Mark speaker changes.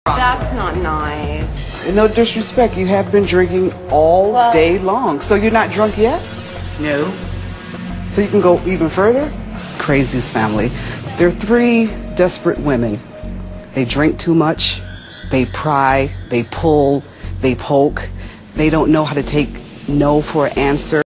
Speaker 1: That's not nice.
Speaker 2: No disrespect, you have been drinking all day long. So you're not drunk yet?
Speaker 3: No.
Speaker 2: So you can go even further? Craziest family. They're three desperate women. They drink too much, they pry, they pull, they poke. They don't know how to take no for an answer.